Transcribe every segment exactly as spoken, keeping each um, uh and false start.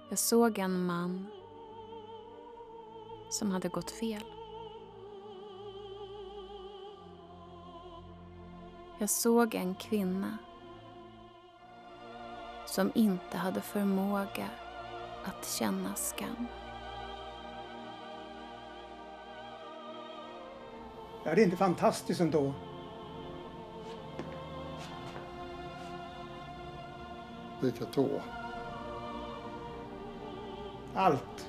Jag såg en man som hade gått fel. Jag såg en kvinna som inte hade förmåga att känna skam. Är det inte fantastiskt ändå? Vilket då? Allt.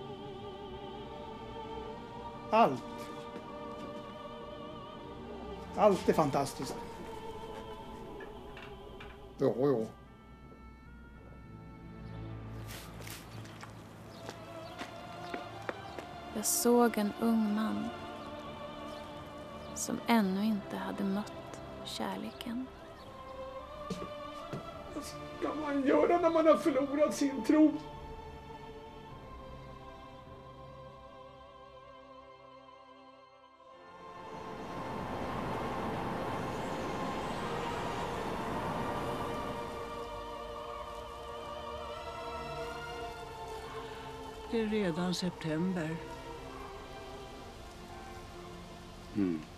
Allt. Allt är fantastiskt. Jo, jo. Jag såg en ung man som ännu inte hade mött kärleken. Vad ska man göra när man har förlorat sin tro? Det är redan september. Mm.